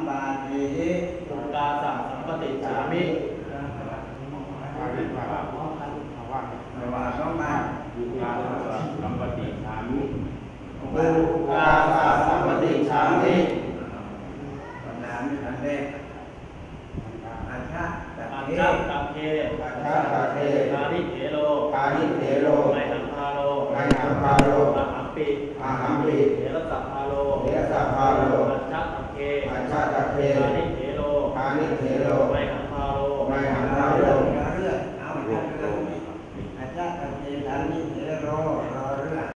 ปาทิอุกาสะสัมปติฉามิไม่ว่าต้องมาอุกาสะสัมปติฉามิอุกาสะสัมปติฉามิตำนานนี่อันแรกอัจฉะตักเคกาลิเถโลไมหังพาโลมหังปิเถรสัพพาโลอัจฉะตักเค